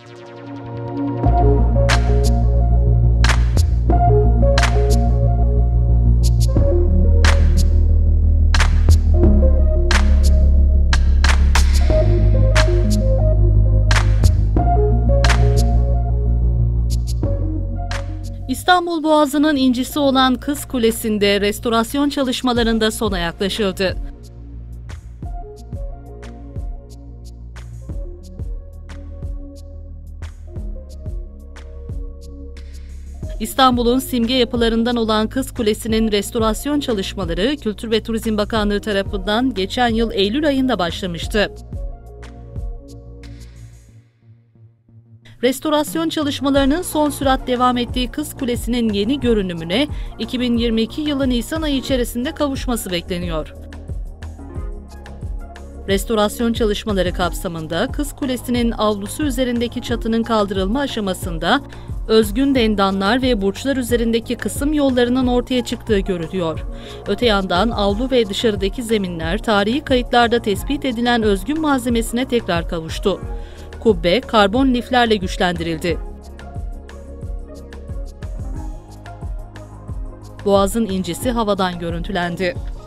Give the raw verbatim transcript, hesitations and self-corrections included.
İstanbul Boğazı'nın incisi olan Kız Kulesi'nde restorasyon çalışmalarında sona yaklaşıldı. İstanbul'un simge yapılarından olan Kız Kulesi'nin restorasyon çalışmaları Kültür ve Turizm Bakanlığı tarafından geçen yıl Eylül ayında başlamıştı. Restorasyon çalışmalarının son sürat devam ettiği Kız Kulesi'nin yeni görünümüne iki bin yirmi iki yılı Nisan ayı içerisinde kavuşması bekleniyor. Restorasyon çalışmaları kapsamında Kız Kulesi'nin avlusu üzerindeki çatının kaldırılma aşamasında özgün dendanlar ve burçlar üzerindeki kısım yollarının ortaya çıktığı görülüyor. Öte yandan avlu ve dışarıdaki zeminler tarihi kayıtlarda tespit edilen özgün malzemesine tekrar kavuştu. Kubbe karbon liflerle güçlendirildi. Boğazın incisi havadan görüntülendi.